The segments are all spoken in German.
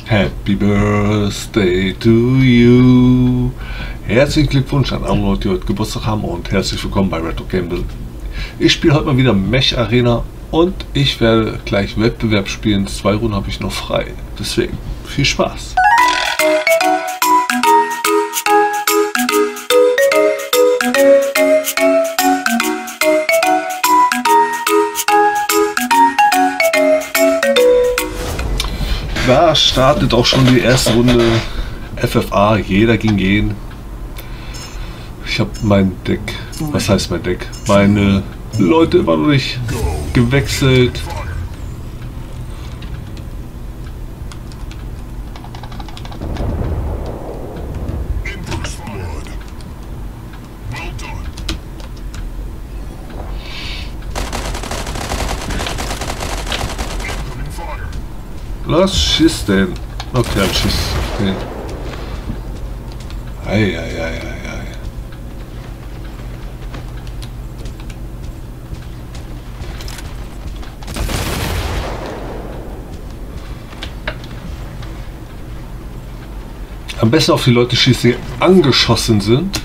Happy Birthday to you. Herzlichen Glückwunsch an alle Leute, die heute Geburtstag haben und herzlich willkommen bei Retro Gamble. Ich spiele heute mal wieder Mech Arena und ich werde gleich Wettbewerb spielen. 2 Runden habe ich noch frei. Deswegen viel Spaß. Da startet auch schon die erste Runde FFA, jeder gegen jeden. Ich habe mein Deck, was heißt mein Deck? Meine Leute immer noch nicht gewechselt. Was schießt denn? Okay, dann schießt den. Ei. Am besten auf die Leute schießen, die angeschossen sind.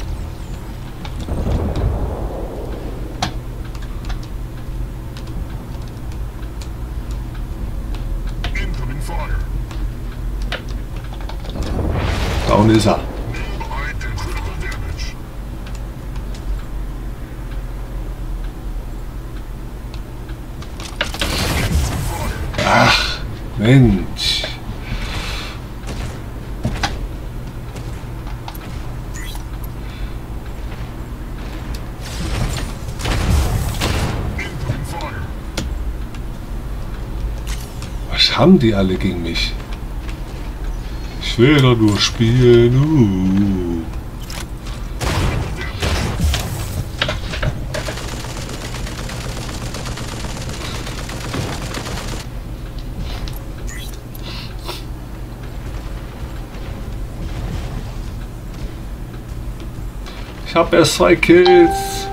Down ist er. Ach, Mensch. Was haben die alle gegen mich? Ich will doch nur spielen. Ich habe erst 2 Kills.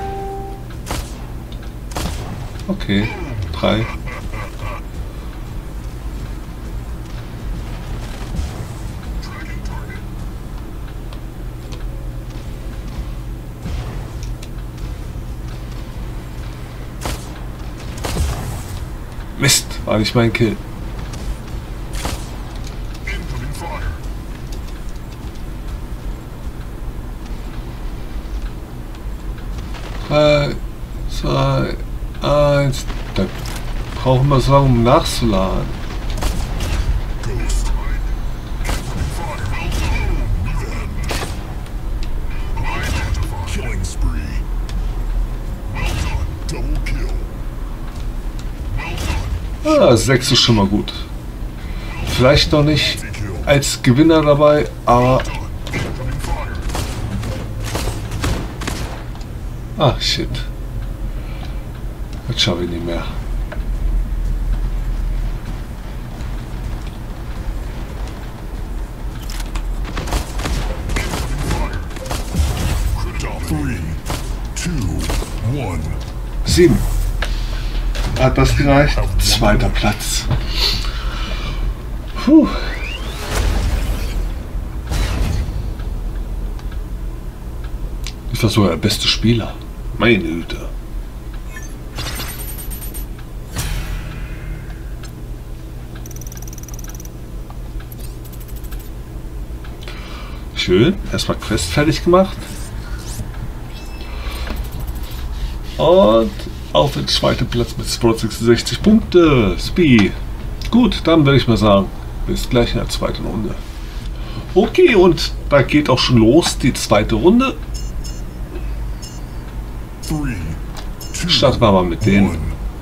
Okay, 3. Mist, war nicht mein Kill. Drei, 2, 1. Da brauchen wir so lange, um nachzuladen. Ah, 6 ist schon mal gut. Vielleicht noch nicht als Gewinner dabei, aber... Ah, shit. Das schaffe ich nicht mehr. Sieben. Hat das gereicht? 2. Platz. Puh. Ist das so der beste Spieler? Meine Güte. Schön. Erstmal Quest fertig gemacht. Und auf den 2. Platz mit 266 Punkte. Speed. Gut, dann würde ich mal sagen, bis gleich in der 2. Runde. Okay, und da geht auch schon los, die 2. Runde. Starten wir mal mit denen.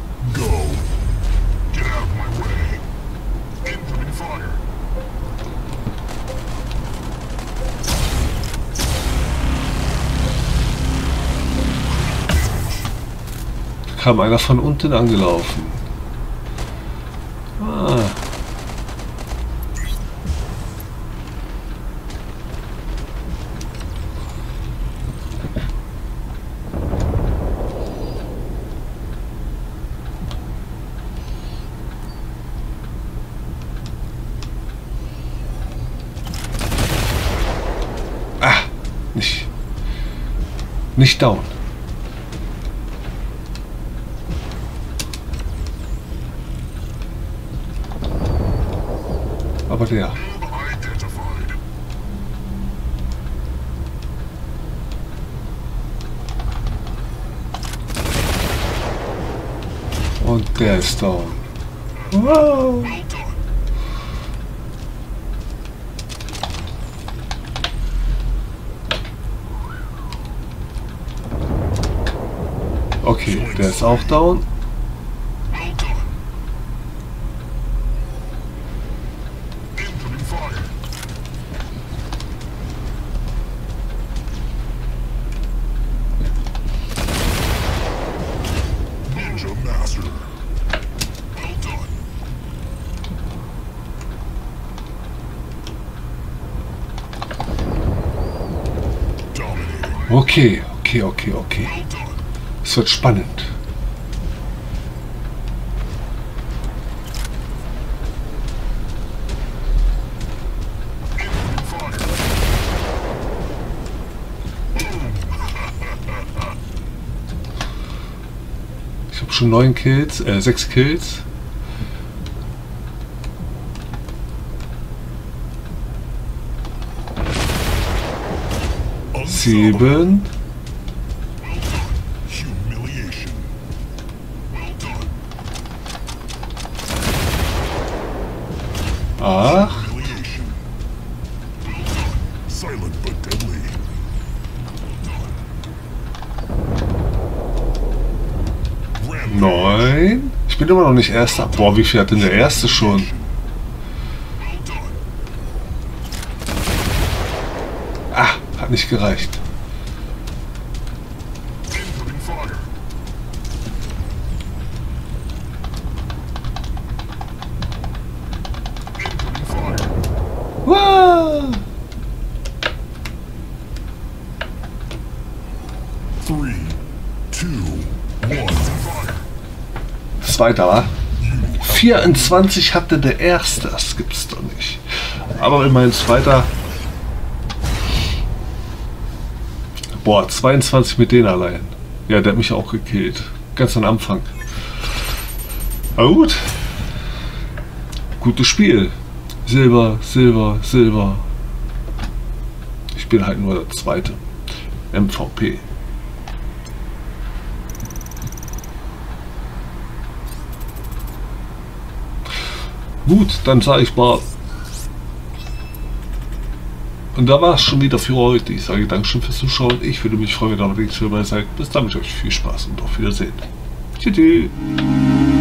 Da kam einer von unten angelaufen. Ah. Nicht down. Aber der. Und der ist down. Wow. Okay, der ist auch down. Okay. Es wird spannend. Ich habe schon 9 Kills, 6 Kills. Sieben. Acht. 9. Ich bin immer noch nicht Erster. Boah, wie viel hat denn der Erste schon? Ah, hat nicht gereicht. Wow. 3, 2, 1. Zweiter, wa? 24 hatte der Erste. Das gibt's doch nicht. Aber immerhin Zweiter. Boah, 22 mit denen allein. Ja, der hat mich auch gekillt. Ganz am Anfang. Aber gut. Gutes Spiel. Silber, Silber, Silber. Ich bin halt nur der Zweite. MVP. Gut, dann sage ich mal. Und da war es schon wieder für heute. Ich sage Dankeschön fürs Zuschauen. Ich würde mich freuen, wenn ihr dabei seid. Bis dann, mit euch viel Spaß und auf Wiedersehen. Tschüss.